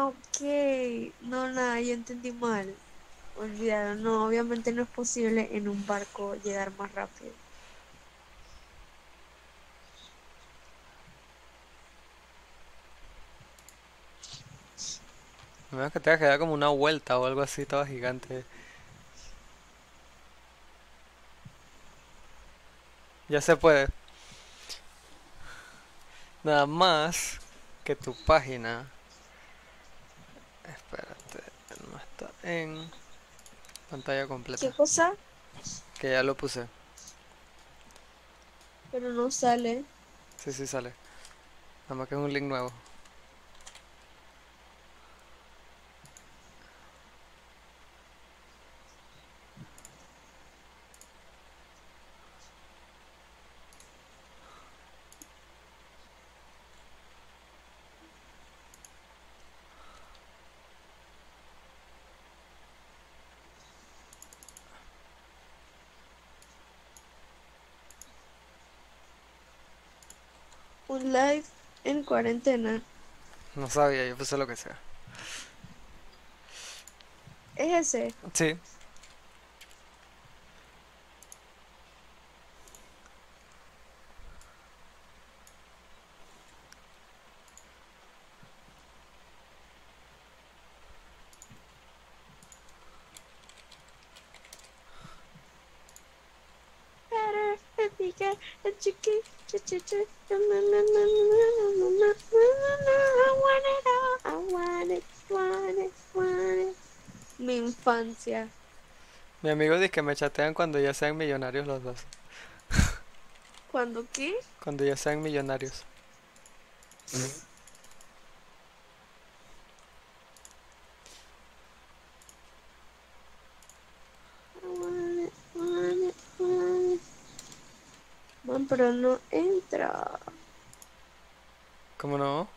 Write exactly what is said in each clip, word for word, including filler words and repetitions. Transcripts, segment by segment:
ok. No, nada, yo entendí mal. Olvidado, no, obviamente no es posible en un barco llegar más rápido. A menos que tenga que dar como una vuelta o algo así, todo gigante. Ya se puede. Nada más que tu página. Espérate, no está en pantalla ¿Qué completa. cosa? Que ya lo puse. Pero no sale. Sí, sí sale. Nada más que es un link nuevo. Un live en cuarentena. No sabía, yo puse lo que sea. Es ese. Sí. Better if you get a chicken. ch- ch- ch- na- na- na- na- na- na- na- na- na- I want it all. I want it, want it, want it. Mi infancia. Mi amigo dice que me chatean cuando ya sean millonarios los dos. ¿Cuándo qué? Cuando ya sean millonarios. I want it, want it, want it. Man, pero no entra. ¿Cómo no?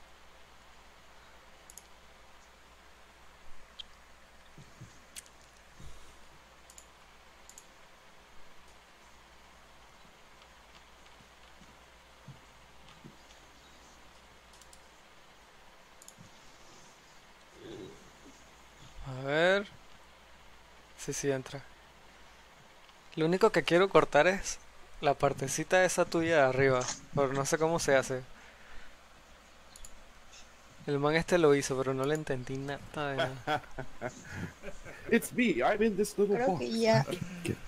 A ver. Sí, sí, entra. Lo único que quiero cortar es la partecita esa tuya de arriba. Pero no sé cómo se hace. El man este lo hizo, pero no le entendí nada de nada. It's me. I'm in this little Creo que box. ya. Get-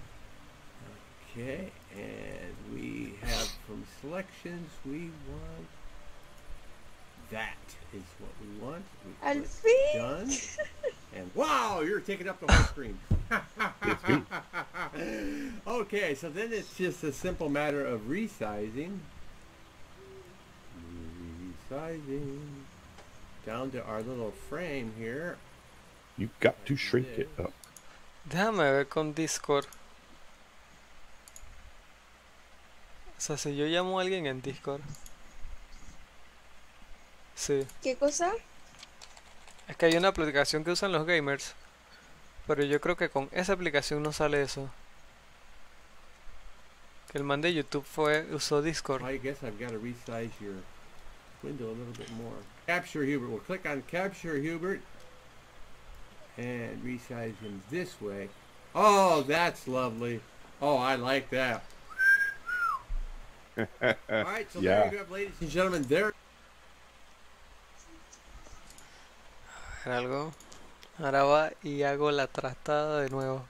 Okay, and we have from selections, we want that is what we want. We Al click fin. done, and wow, you're taking up the whole screen. It's me. Okay, so then it's just a simple matter of resizing. Resizing down to our little frame here. You got to shrink it up. Déjame ver con Discord. O sea, si yo llamo a alguien en Discord. Sí. ¿Qué cosa? Es que hay una aplicación que usan los gamers. Pero yo creo que con esa aplicación no sale eso. Que el man de YouTube fue, usó Discord. I guess I've got to resize your window a little bit more. Capture Hubert. We'll click on Capture Hubert and resize him this way. Oh, that's lovely. Oh, I like that. All right, so there Yeah. you go, ladies and gentlemen. There. A ver algo. Ahora va y hago la trastada de nuevo.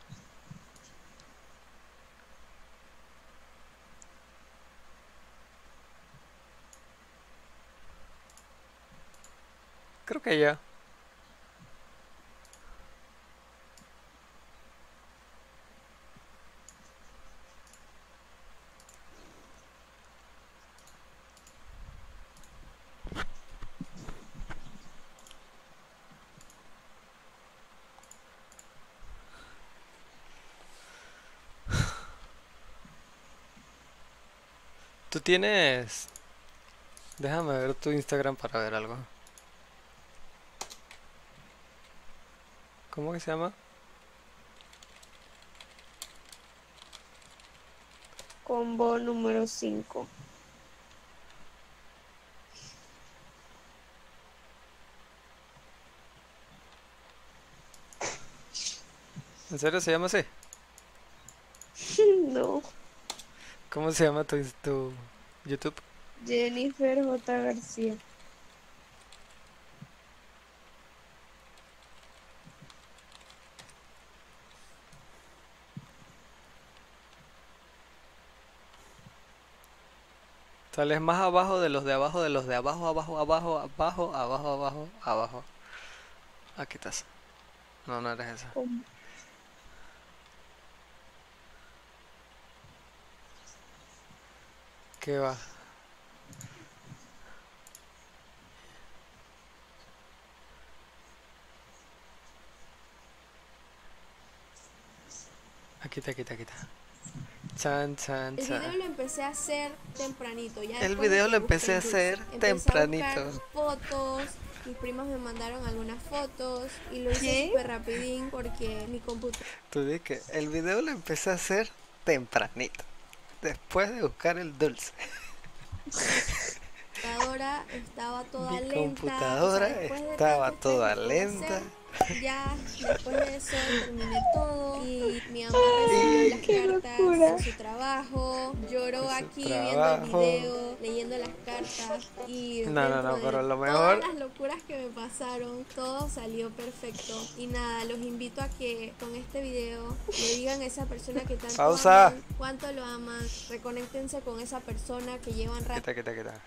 Creo que ya. Tú tienes... Déjame ver tu Instagram para ver algo. ¿Cómo que se llama? Combo número cinco. ¿En serio se llama así? No. ¿Cómo se llama tu, tu YouTube? Jennifer J. García. Sales más abajo de los de abajo, de los de abajo, abajo, abajo, abajo, abajo, abajo, abajo. Aquí estás. No, no eres esa. ¿Cómo? ¿Qué va? Aquí está, aquí está, aquí está. Chan, chan, El video chan. lo empecé a hacer tempranito. Ya El después de video que lo busqué empecé a el dulce. hacer Empecé a tempranito. buscar fotos. Mis primas me mandaron algunas fotos y lo hice ¿Qué? súper rapidín porque mi Tú di que el video lo empecé a hacer tempranito. Después de buscar el dulce. computadora estaba toda Mi lenta. computadora o sea, después de estaba tanto estrés toda no pude lenta. hacer. Ya después de eso terminé todo y mi mamá recibió las qué cartas locura. de su trabajo, lloró De su aquí trabajo. viendo el video, leyendo las cartas y No, no, dentro no, de pero lo todas mejor- las locuras que me pasaron, todo salió perfecto. Y nada, los invito a que con este video le digan a esa persona que tanto Pausa. aman, cuánto lo aman, reconéctense con esa persona que llevan rato. Quita, quita, quita.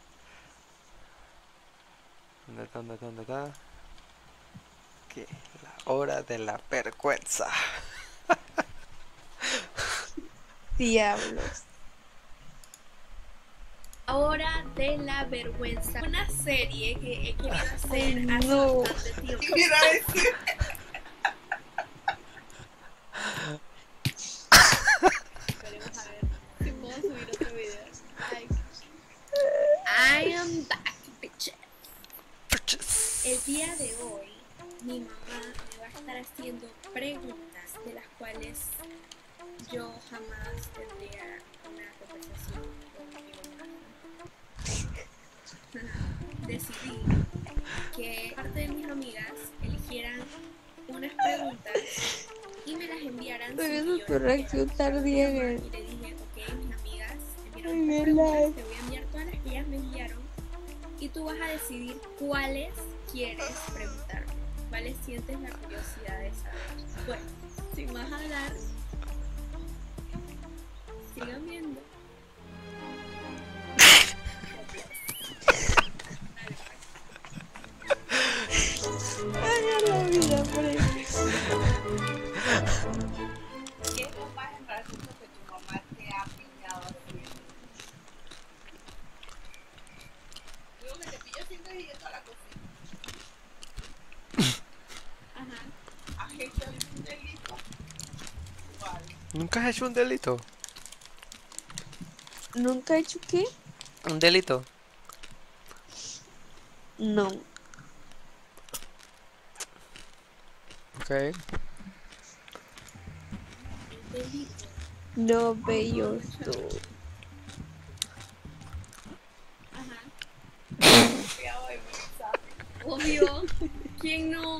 ¿Dónde está, dónde está, dónde está? Aquí, la hora de la vergüenza. Diablos. Hora de la vergüenza. Una serie que he querido hacer Ay, hace no. bastante tiempo. Esperemos a ver si puedo subir otro video. Like, I am back, bitches. El día de hoy, mi mamá me va a estar haciendo preguntas de las cuales yo jamás tendría una conversación con mi mamá. Decidí que parte de mis amigas eligieran unas preguntas y me las enviaran. Pero sin eso que es yo tu las reacción leyera. tardía Y que... le dije, ok, mis amigas enviaron Ay, estas mi preguntas, life. te voy a enviar todas las que ellas me enviaron y tú vas a decidir cuáles quieres preguntarme, cuáles sientes la curiosidad de saber. Bueno, sin más hablar, sigan viendo. Haga la vida, Freddy. ¿Qué es lo más embarazoso que tu mamá te ha pillado haciendo? Luego que te pillo siempre yendo a la cocina. Ajá. ¿Has hecho algún delito? ¿Cuál? ¿Nunca has hecho un delito? ¿Nunca he hecho qué? ¿Un delito? No. Ok. No veo tú. Cuidado de mi mensaje. Obvio, ¿quién no?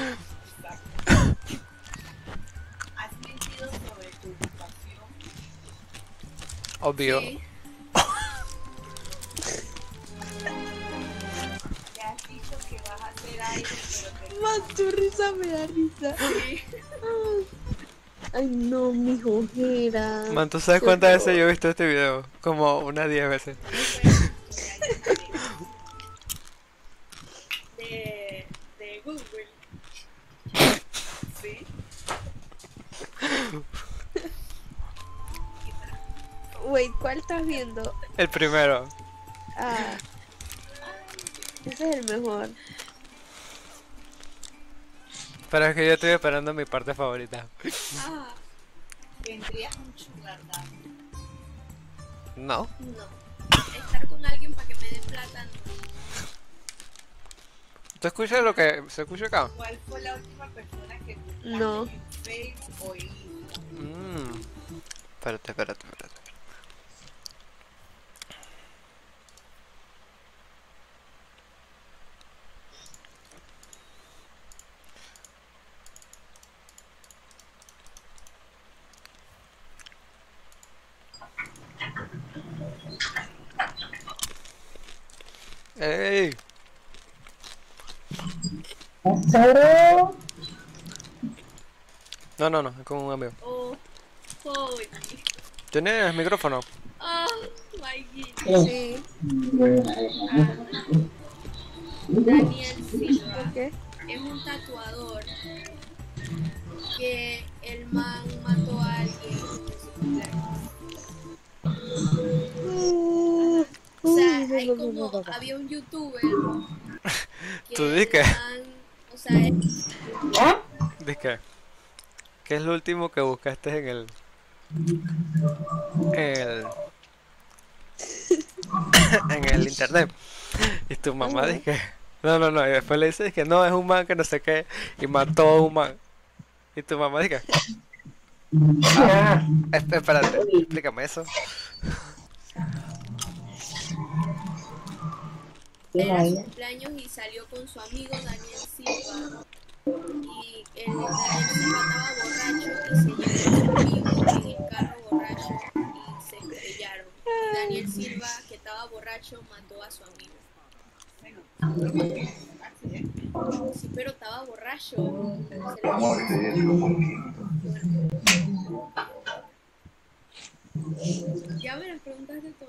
¿Has mentido sobre tu educación? Obvio. Sí. ¿Te has dicho que vas a hacer algo pero te Más tu risa me da risa. Sí. Ay, no, mi ojera. Man, ¿tú sabes cuántas veces yo he visto este video? Como unas diez veces. De, de Google. sí? Wait, ¿cuál estás viendo? El primero. Ah. Ese es el mejor. Pero es que yo estoy esperando mi parte favorita. Ah, ¿Vendrías un sugar daddy? No. no. Estar con alguien para que me dé plata, no. ¿Tú escuchas lo que se escucha acá? ¿Cuál fue la última persona que buscaste No. en Facebook o Instagram? Mmm. Espérate, espérate, espérate. ¡Ey! No, no, no, es con un amigo. Oh, joder. ¿Tienes micrófono? Oh, my God. Sí. Daniel Silva ¿Por qué? es un tatuador que el man mató a alguien en su cumpleaños. O sea, hay como, había un youtuber que ¿Tú di qué? el man, o sea, él- ¿De qué? ¿Qué es lo último que buscaste en el... En el... en el internet? Y tu mamá Ajá. dice... No, no, no, y después le dices que no, es un man que no sé qué, y mató a un man. Y tu mamá dice... Ah, esp- espérate, explícame eso. era su cumpleaños y salió con su amigo Daniel Silva. Y el Daniel Silva estaba borracho y se llevó a su amigo en el carro borracho y se estrellaron. Y Daniel Silva, que estaba borracho, mató a su amigo. Sí, pero estaba borracho. Se le Ya me las preguntaste todas.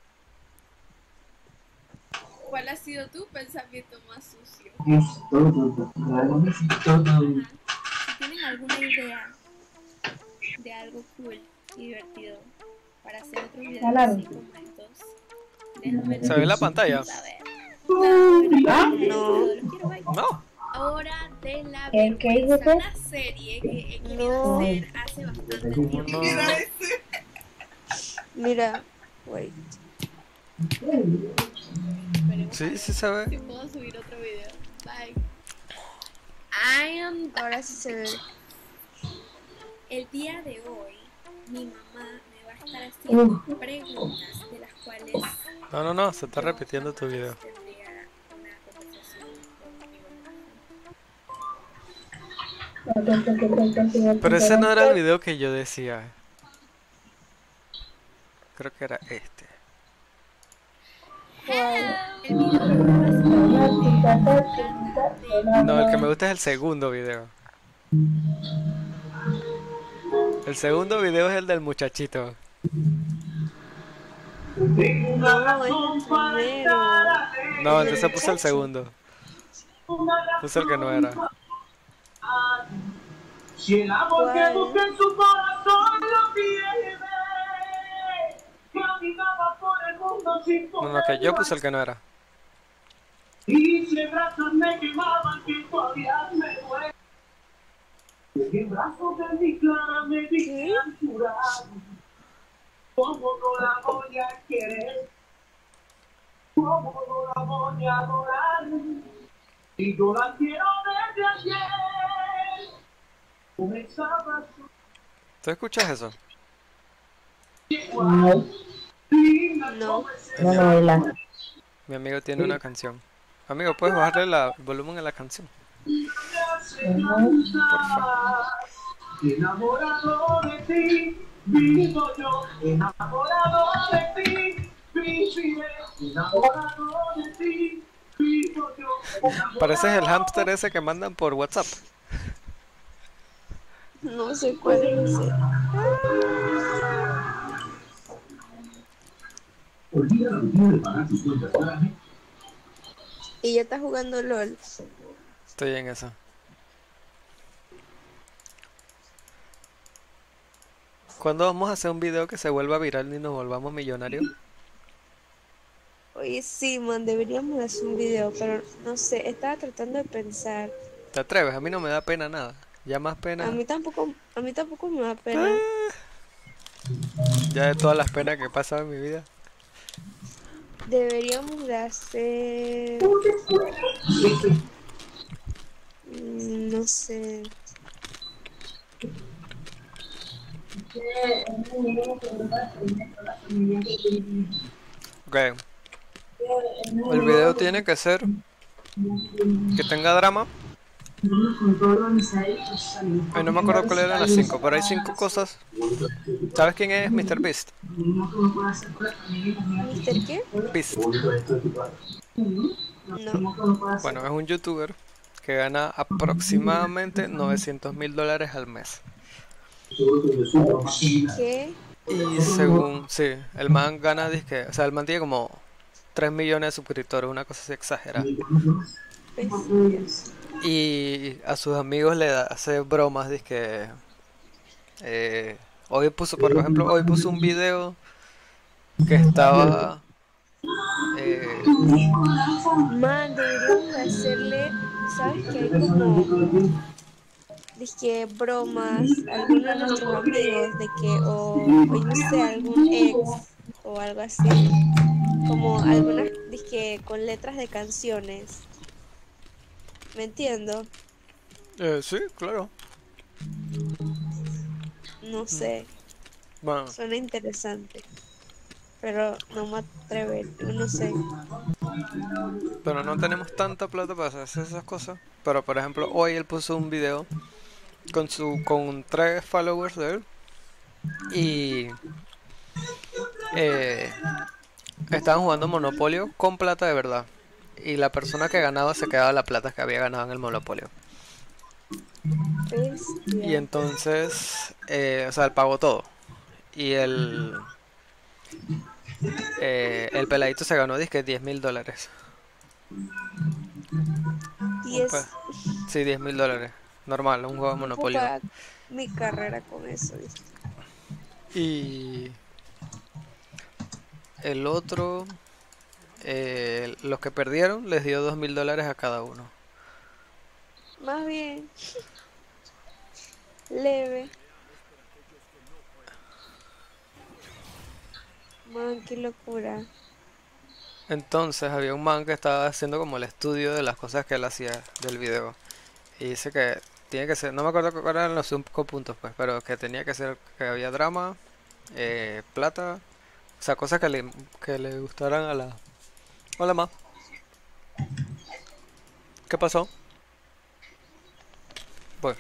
¿Cuál ha sido tu pensamiento más sucio? Ajá. Si tienen alguna idea de algo cool y divertido para hacer otro video así como estos, déjame ¿Se ve la pantalla? saber. No, No. los quiero, bye. No. Hora de la ¿Qué- qué vergüenza, dijiste? una serie que he querido No. hacer hace bastante tiempo. No. Mira, wait. Esperemos Sí, a ver sí se ve. si puedo subir otro video. Bye. I am Ahora sí se ve. El día de hoy, mi mamá me va a estar haciendo preguntas de las cuales No, no, no, se está repitiendo tu video. tendría una conversación con mi mamá. Pero ese no era el video que yo decía. Creo que era este. El video que me va a hacer No, el que me gusta es el segundo video. El segundo video es el del muchachito. No, es el primero. No, entonces puse el segundo. Puse el que no era. Si el amor que ¿Cuál? busca en su corazón lo pierde, caminaba por el mundo sin No, no, que yo puse el que no era. y si brazos me quemaban que todavía me duele. En brazos de mi clara me dicen curar. ¿Cómo no la voy a querer? ¿Cómo no la voy a adorar? Y yo la quiero desde ayer. Comenzaba su ¿Tú escuchas eso? No, No. no novela. Mi amigo tiene una canción. Amigo, ¿puedes bajarle la- el volumen a la canción? enamorado de ti, vivo yo, enamorado de ti, viviré, enamorado de ti, vivo yo. Pareces el hámster ese que mandan por WhatsApp. No sé cuál es ese. Y ya está jugando LOL. Estoy en eso. ¿Cuándo vamos a hacer un video que se vuelva viral y nos volvamos millonarios? Oye, sí, man, deberíamos hacer un video, pero no sé, estaba tratando de pensar. ¿Te atreves? A mí no me da pena nada. Ya más pena. A mí tampoco, a mí tampoco me da pena. Ya de todas las penas que he pasado en mi vida. Deberíamos de hacer... Mm, no sé. Ok. El video tiene que ser que tenga drama Ay, no me acuerdo cuáles eran las cinco, pero hay cinco cosas. ¿Sabes quién es míster Beast? ¿Mister qué? Beast. No. Bueno, es un youtuber que gana aproximadamente novecientos mil dólares al mes. ¿Qué? Y según, sí, el man gana, dizque, o sea, el man tiene como tres millones de suscriptores, una cosa así exagerada. Pues, Y a sus amigos le da- hace bromas, dizque, eh, hoy puso, por ejemplo, hoy puso un video que estaba, eh, man, deberíamos de hacerle, ¿sabes que hay como, dizque bromas, algunos de nuestros amigos, de que, o, o no sé, algún ex o algo así, como algunas, dizque con letras de canciones, ¿me entiendo? eh, sí, claro. No sé, Bueno, suena interesante, pero no me atrevo, no sé. pero no tenemos tanta plata para hacer esas cosas. Pero por ejemplo, hoy él puso un video con su con tres followers de él y eh, estaban jugando Monopolio con plata de verdad. Y la persona que ganaba se quedaba la plata que había ganado en el Monopolio. Y Bestia. entonces, eh, o sea, él pagó todo. Y el, eh, el peladito se ganó, dizque diez mil dólares. Un pe- Diez. sí, diez mil dólares. Normal, un juego de Yo puedo Monopolio. pagar mi carrera con eso, ¿viste? Y el otro, eh, los que perdieron, les dio dos mil dólares a cada uno. Más bien, leve. Man, qué locura. Entonces había un man que estaba haciendo como el estudio de las cosas que él hacía del video. Y dice que tiene que ser, no me acuerdo cuáles eran los cinco puntos, pues, pero que tenía que ser que había drama, eh, plata, o sea, cosas que le, que le gustaran a la... Hola, ma. ¿Qué pasó? Pues,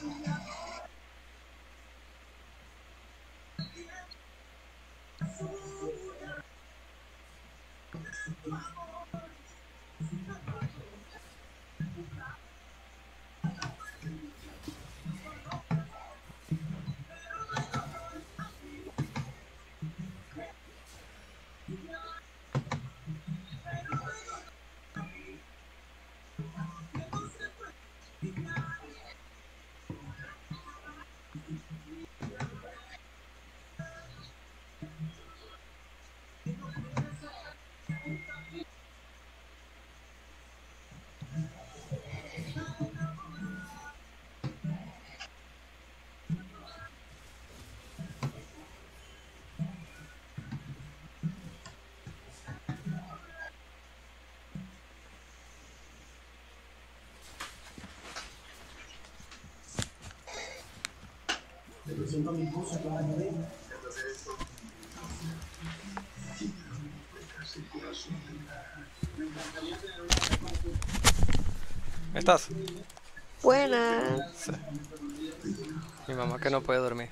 ¿Estás? Buenas. Sí. Mi mamá que no puede dormir.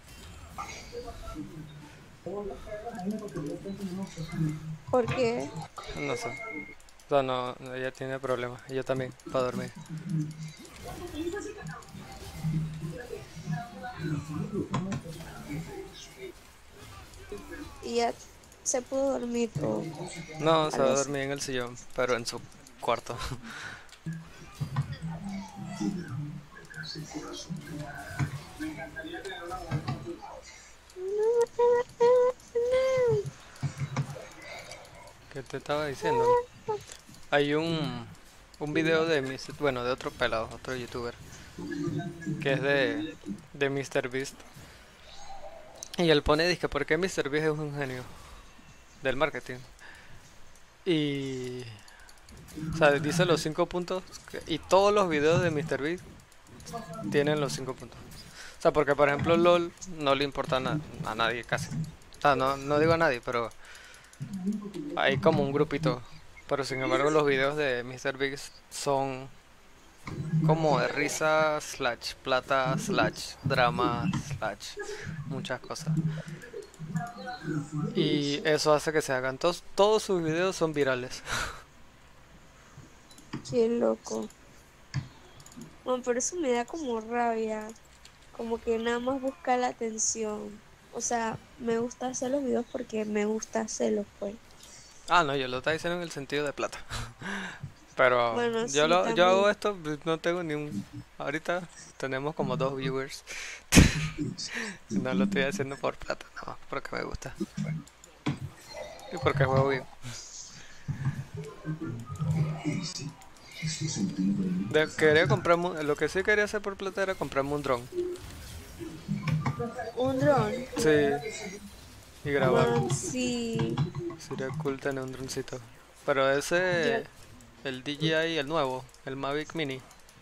¿Por qué? No sé. O sea, no, no, ella tiene problemas. Y yo también, para dormir. Y ya se pudo dormir o No, se va a algo así. dormir en el sillón, pero en su cuarto. ¿Qué te estaba diciendo? Hay un, un video de mis, bueno, de otro pelado, otro youtuber, que es de, de MrBeast. Y él pone, dice, ¿por qué MrBeast es un genio del marketing? Y, o sea, dice los cinco puntos, que- y todos los videos de MrBeast tienen los cinco puntos. O sea, porque por ejemplo LOL no le importa a, na- a nadie casi. O sea, no, no digo a nadie, pero hay como un grupito. Pero sin embargo los videos de MrBeast son como de risa, slash plata, slash drama, slash muchas cosas. Y eso hace que se hagan todos, todos sus videos son virales. Qué loco. Bueno, pero eso me da como rabia. Como que nada más busca la atención. O sea, me gusta hacer los videos porque me gusta hacerlos, pues. Ah, no, yo lo estaba diciendo en el sentido de plata. Pero Bueno, yo sí, lo, yo hago también. esto, pues, no tengo ni un... Ahorita tenemos como dos viewers. No lo estoy haciendo por plata, no, porque me gusta. Y porque juego bien. De- quería comprarme, un- lo que sí quería hacer por plata era comprarme un dron. Un dron. Sí, y grabar. Man, sí. Sería cool tener un droncito. Pero ese, Yo, el D J I, el nuevo, el Mavic Mini,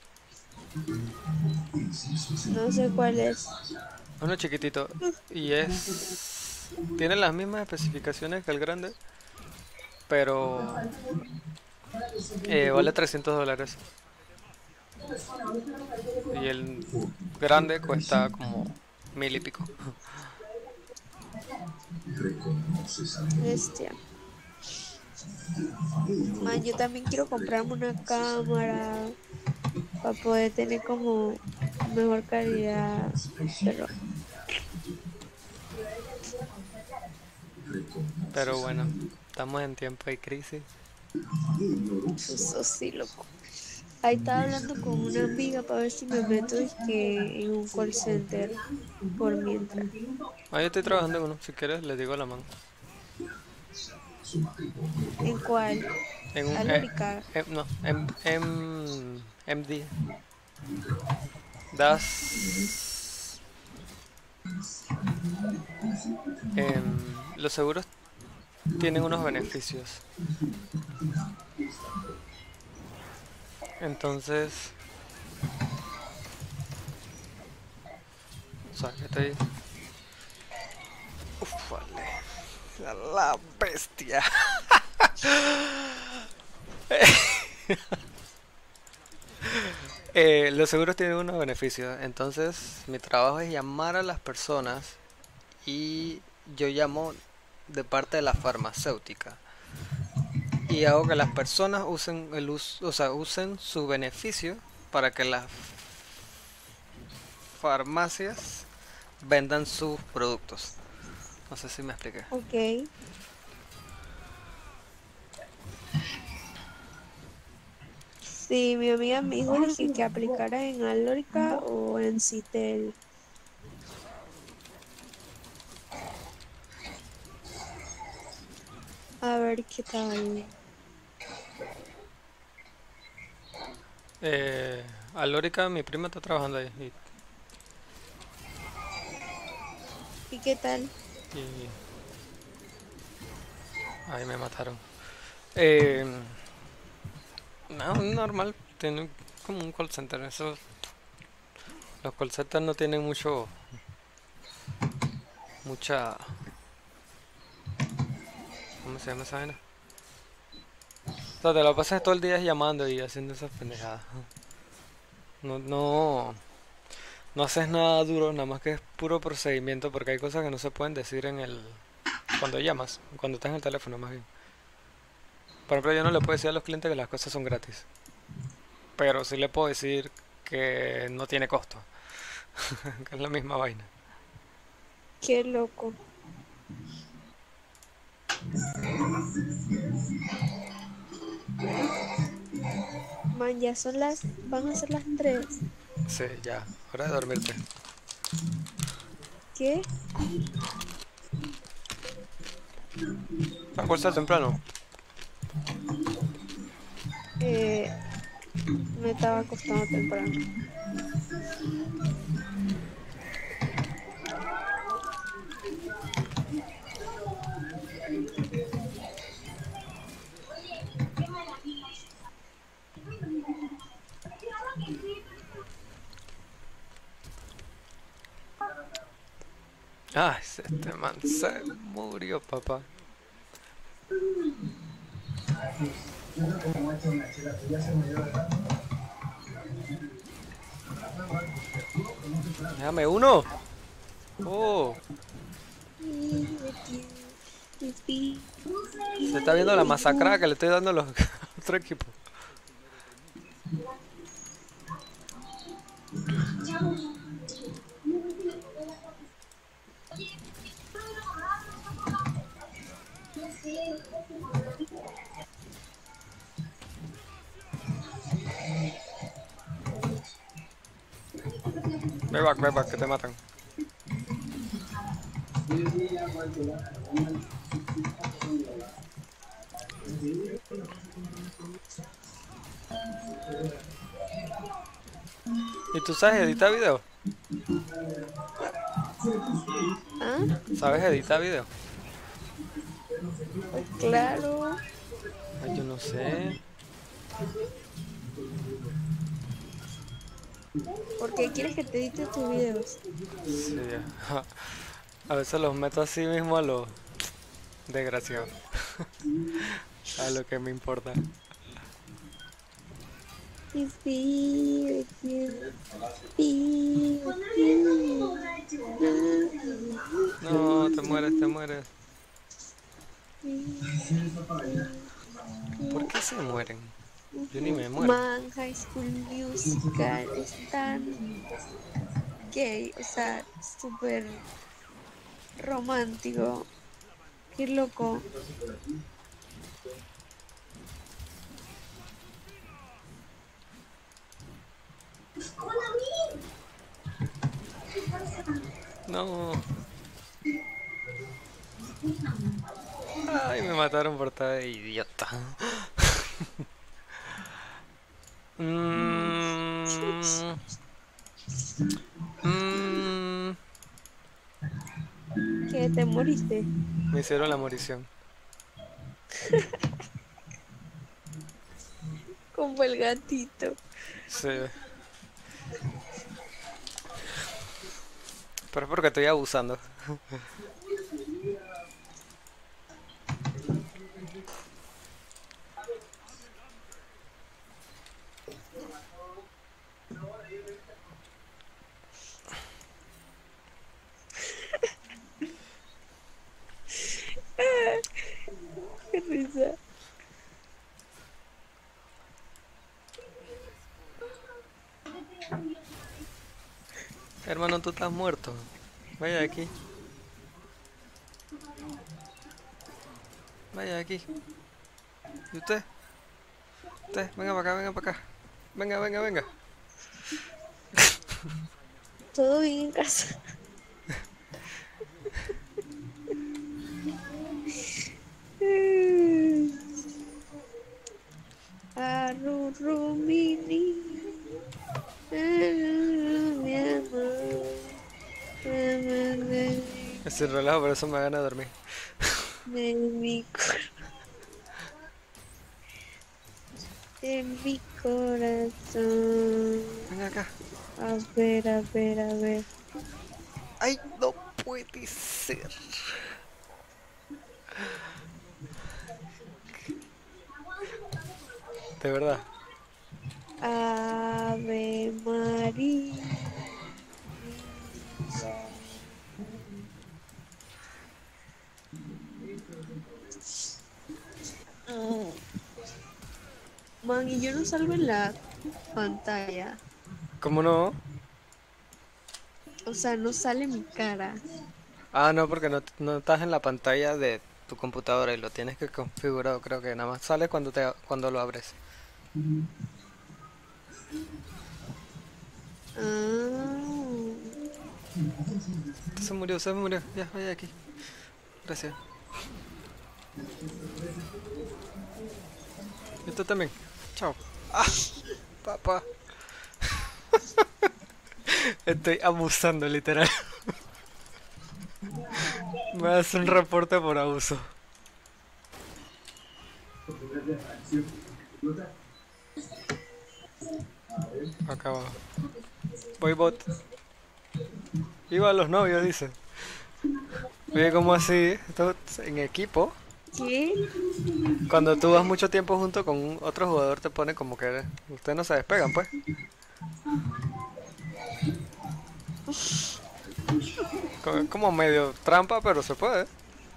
no sé cuál es. uno chiquitito. Y es... Tiene las mismas especificaciones que el grande, pero eh, vale trescientos dólares. Y el grande cuesta como mil y pico. Bestia. Man, yo también quiero comprarme una cámara para poder tener como mejor calidad. Pero Pero bueno, estamos en tiempo de crisis. eso sí, loco. Ahí estaba hablando con una amiga para ver si me meto que en un call center por mientras. Ah, yo estoy trabajando en uno, si quieres le digo a la mano. ¿En cuál? En un... Eh, Alórica. eh, no, M, M, M D. Das... em, los seguros tienen unos beneficios. Entonces... O sea, que estoy... Uf, vale. A la bestia. Eh, los seguros tienen unos beneficios. Entonces, mi trabajo es llamar a las personas y yo llamo de parte de la farmacéutica y hago que las personas usen el uso, o sea, usen su beneficio para que las farmacias vendan sus productos. No sé si me expliqué. Ok. Sí, mi amiga me dijo dije, que aplicara en Alorica o en Citel. A ver qué tal. Eh, Alórica, mi prima está trabajando ahí y, ¿Y qué tal? y ahí me mataron. Eh, no, normal, tiene como un call center. Eso, los call centers no tienen mucho, mucha, ¿cómo se llama esa vaina? O sea, te lo pasas todo el día llamando y haciendo esas pendejadas. No, no, no haces nada duro, nada más que es puro procedimiento, porque hay cosas que no se pueden decir en el, cuando llamas, cuando estás en el teléfono más bien. Por ejemplo, yo no le puedo decir a los clientes que las cosas son gratis, pero sí le puedo decir que no tiene costo, que es la misma vaina. Qué loco. Man, ya son las, van a ser las tres. Sí, ya, hora de dormirte. ¿Qué? ¿Te acuestas temprano? Eh, me estaba acostando temprano. Ay, este man se murió, papá. Déjame uno. Oh, se está viendo la masacrada que le estoy dando a los otros equipos. Ve back, ve back, que te matan. ¿Y tú sabes editar video? ¿Ah? ¿Sabes editar video? Pues claro. Ay, yo no sé. ¿Por qué quieres que te edite tus videos? Sí, a veces los meto así mismo a lo desgraciado. A lo que me importa. No, te mueres, te mueres. ¿Por qué se mueren? Yo ni me muero. Man, High School Musical es tan gay, o sea, súper romántico. Qué loco. No. Ay, me mataron por estar de idiota. mm, mm, ¿Qué te moriste? me hicieron la morición. Como el gatito. Sí. Pero es porque estoy abusando. risa. Hermano, tú estás muerto. Vaya de aquí. Vaya de aquí. ¿Y usted? Usted, venga para acá, venga para acá. Venga, venga, venga. Todo bien en casa. Arurumini, mi amor, Es el relajo, por eso me gana dormir. de mi cor- de mi corazón. Venga acá. A ver, a ver, a ver. Ay, no puede ser. De verdad. Ave María. Mm. Man, y yo no salgo en la pantalla. ¿Cómo no? O sea, no sale mi cara. Ah, no, porque no, no estás en la pantalla de tu computadora y lo tienes que configurado. Creo que nada más sale cuando te cuando lo abres. Ah. Se murió, se murió. Ya, vaya aquí. Gracias. Y tú también. Chao. ¡Ah! Papá. Estoy abusando, literal. Me hace un reporte por abuso. Acá abajo. Voy bot. Iba a los novios, dice. Oye, ¿cómo así? Esto en equipo. ¿Qué? Cuando tú vas mucho tiempo junto con un otro jugador te pone como que ustedes no se despegan, pues. Co- Como medio trampa, pero se puede.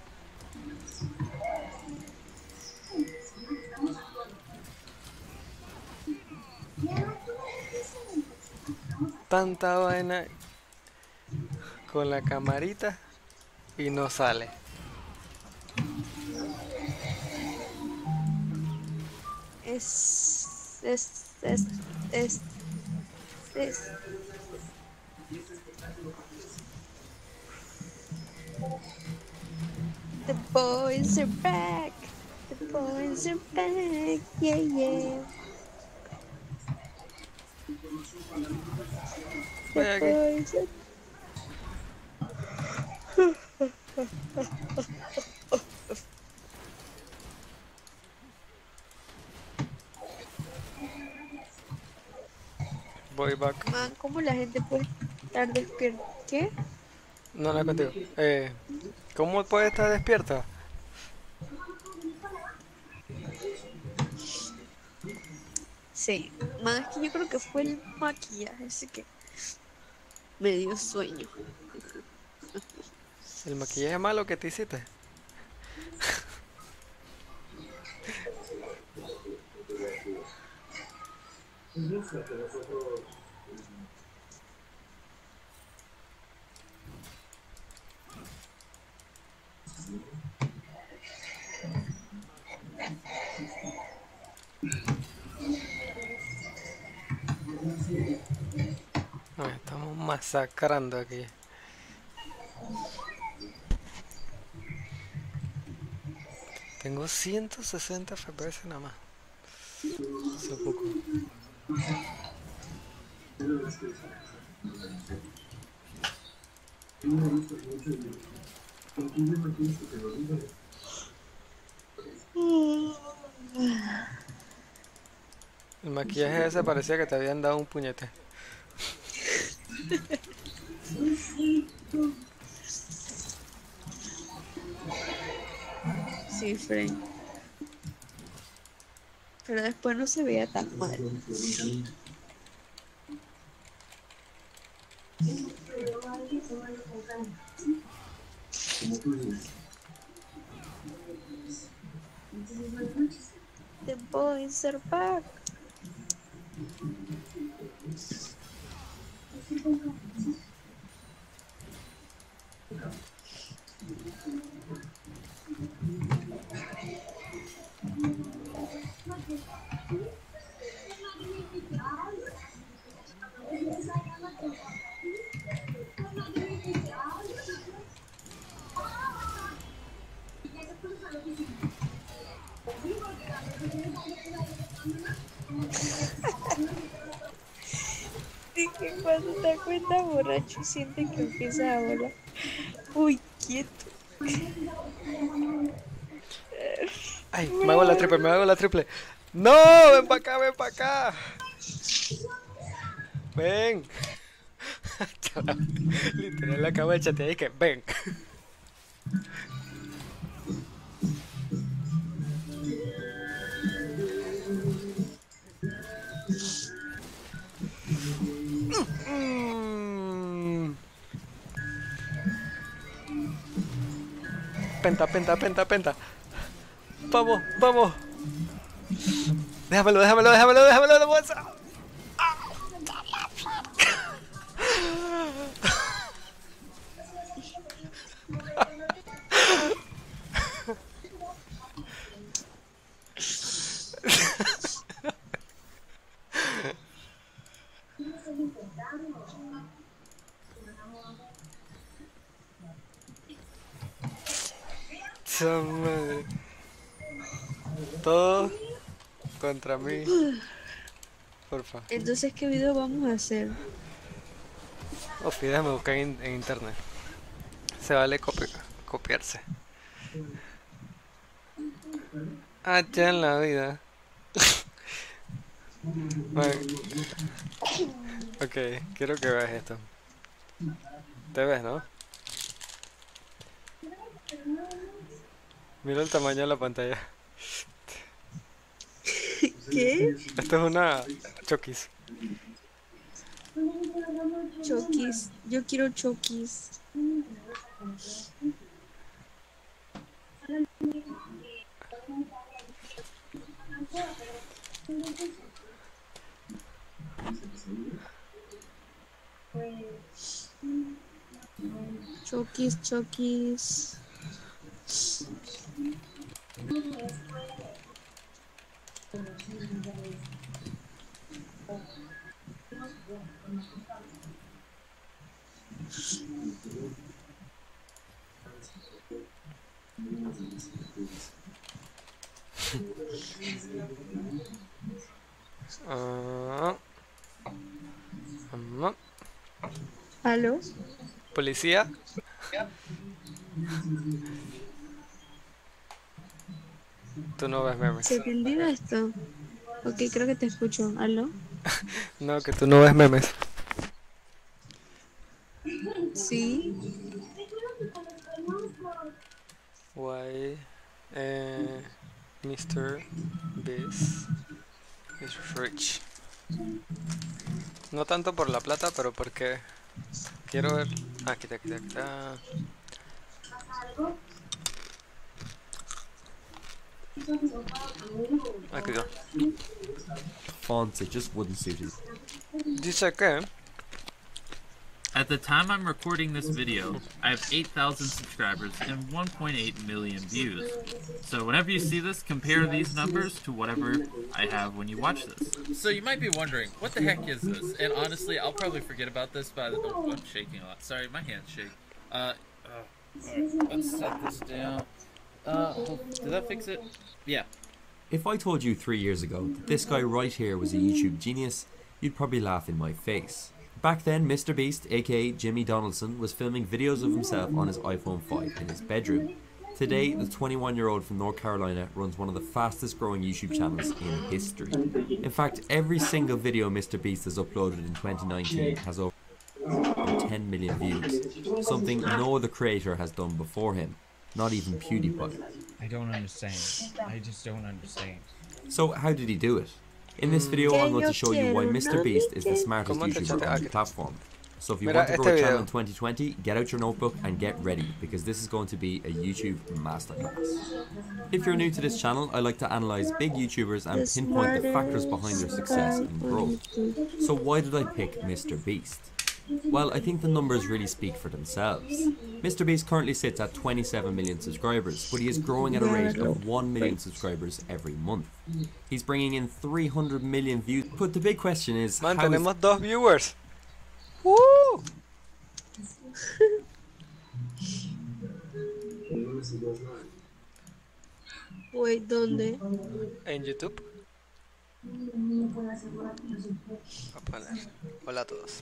Tanta vaina con la camarita y no sale. Es. Es. Es. Es. Es. The boys are back. The boys are back. Yeah, yeah. The Vaya aquí. boys are Voy back. Man, ¿cómo la gente puede estar despierta? ¿Qué? No, no es contigo. Eh, ¿cómo puede estar despierta? Sí, man, es que yo creo que fue el maquillaje, así que me dio sueño. El maquillaje malo que te hiciste. Nos estamos masacrando aquí. Tengo ciento sesenta F P S nada más. Hace poco. El maquillaje ese parecía que te habían dado un puñete. Sí, Frank. Pero después no se veía tan mal. puedo insert back. Dije, cuando te das cuenta borracho y siente que empieza a volar. Uy, quieto. Ay, me hago la triple, me hago la triple. No, ven para acá, ven para acá. Ven. Chaval, literal le acabo de chatear y que ven. Mm. Penta, penta, penta, penta. Vamos, vamos. Déjamelo, déjamelo, déjamelo, déjamelo de bolsa. Madre. Todo contra mí. Porfa. Entonces, ¿qué video vamos a hacer? O déjame buscar en, en internet. Se vale copi copiarse. Ah, ya en la vida. Bueno. Ok, quiero que veas esto. ¿Te ves, no? Mira el tamaño de la pantalla. ¿Qué? Esto es una Chokis. Chokis. Yo quiero Chokis. Chokis, Chokis. Uh, um, ¿Aló? ¿Policía? Tú no ves memes. ¿Se entendió esto? Ok, creo que te escucho. ¿Aló? No, que tú no ves memes. Sí. Why eh, mister Beast is rich. No tanto por la plata, pero porque quiero ver. Ah, aquí está, aquí está, aquí está. Aquí está. Fonts, it just wouldn't suit it. Dice que at the time I'm recording this video, I have eight thousand subscribers and one point eight million views. So whenever you see this, compare these numbers to whatever I have when you watch this. So you might be wondering, what the heck is this? And honestly, I'll probably forget about this by the... Oh, I'm shaking a lot. Sorry, my hands shake. Uh, uh alright, let's set this down. Uh, did that fix it? Yeah. If I told you three years ago that this guy right here was a YouTube genius, you'd probably laugh in my face. Back then, Mister Beast, aka Jimmy Donaldson, was filming videos of himself on his iPhone five in his bedroom. Today, the twenty-one year old from North Carolina runs one of the fastest growing YouTube channels in history. In fact, every single video Mister Beast has uploaded in twenty nineteen has over ten million views, something no other creator has done before him, not even PewDiePie. I don't understand. I just don't understand. So how did he do it? In this video I'm going to show you why Mister Beast is the smartest YouTuber on the platform. So if you Mira want to grow este a channel video. in twenty twenty, get out your notebook and get ready, because this is going to be a YouTube masterclass. If you're new to this channel, I like to analyze big YouTubers and The pinpoint the factors behind their smartest success guy and on growth. YouTube. So why did I pick Mister Beast? Well, I think the numbers really speak for themselves. Mister Beast currently sits at twenty-seven million subscribers, but he is growing at a rate of one million subscribers every month. He's bringing in three hundred million views, but the big question is, Man, how is tenemos dos viewers. ¡Woo! Wait, ¿dónde? En YouTube. Voy a poner. Hola a todos.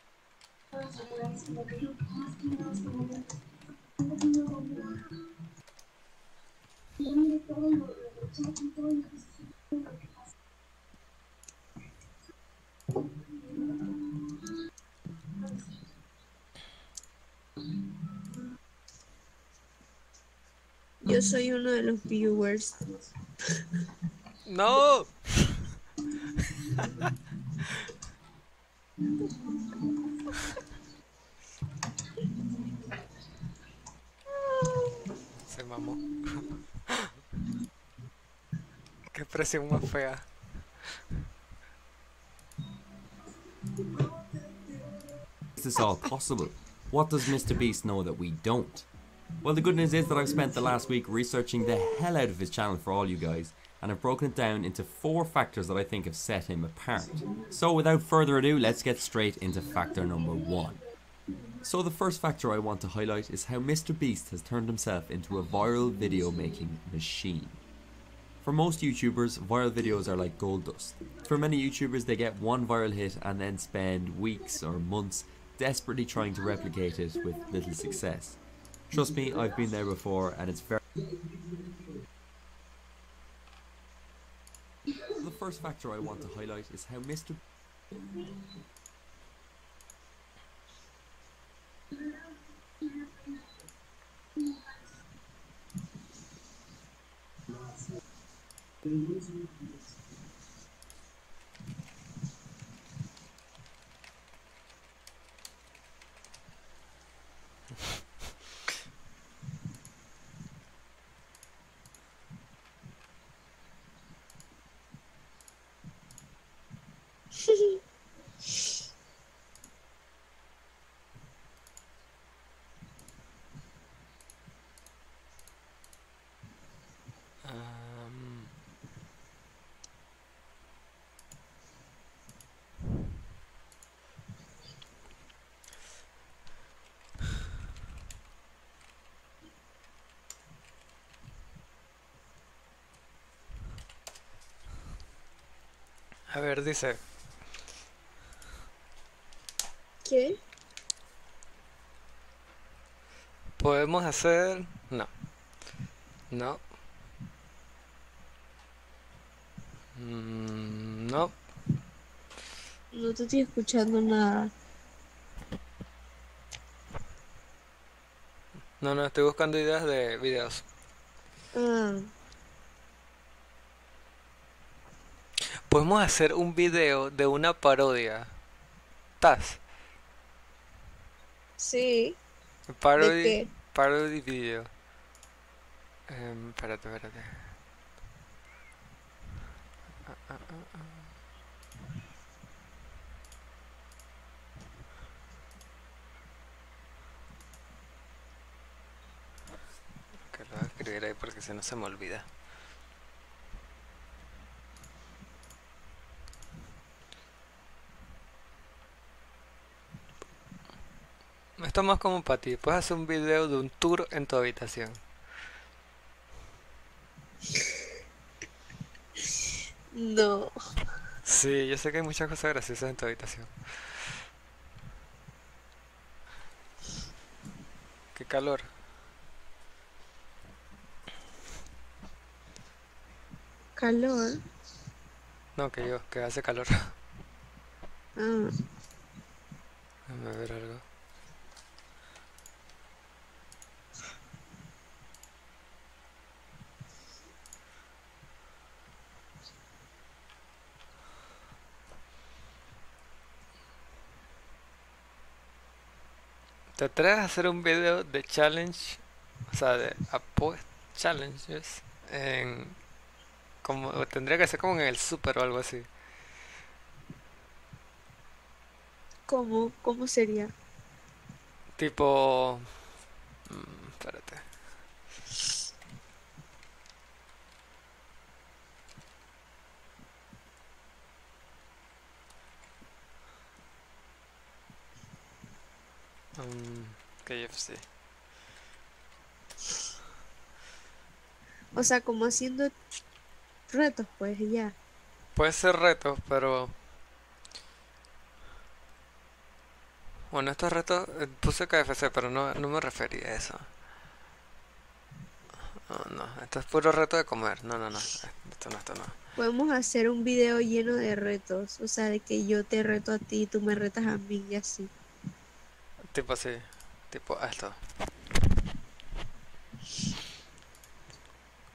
Yo soy uno de los viewers. ¡No! Se mamó. Qué presión más fea. Is this all possible? What does Mister Beast know that we don't? Well, the good news is that I've spent the last week researching the hell out of his channel for all you guys, and I've broken it down into four factors that I think have set him apart. So without further ado, let's get straight into factor number one. So the first factor I want to highlight is how Mister Beast has turned himself into a viral video making machine. For most YouTubers, viral videos are like gold dust. For many YouTubers, they get one viral hit and then spend weeks or months desperately trying to replicate it with little success. Trust me, I've been there before, and it's very... The first factor I want to highlight is how Mister Um, a ver, dice. ¿Qué? Podemos hacer... No. No. Mm, no. No te estoy escuchando nada. No, no, estoy buscando ideas de videos. Ah, Podemos hacer un video de una parodia. ¿Estás? sí. Parody, qué? parody video. Em, espérate, espérate. Ah, ah, ah, ah. Que lo voy a escribir ahí porque si no se me olvida. Esto es más como para ti. Puedes hacer un video de un tour en tu habitación. No. Sí, yo sé que hay muchas cosas graciosas en tu habitación. Qué calor. Calor. No, que yo, que hace calor. Ah, Déjame ver algo. ¿Te atreves a hacer un video de challenge? O sea, de apoyo challenges en... Como, tendría que ser como en el super o algo así. ¿Cómo? ¿Cómo sería? Tipo... mm, espérate. Um, K F C. O sea, como haciendo retos, pues y ya. Puede ser retos, pero... Bueno, estos retos... eh, puse K F C, pero no, no me refería a eso. No, no, esto es puro reto de comer. No, no, no. Esto no, esto no. Podemos hacer un video lleno de retos. O sea, de que yo te reto a ti, tú me retas a mí y así. Tipo así. Tipo esto.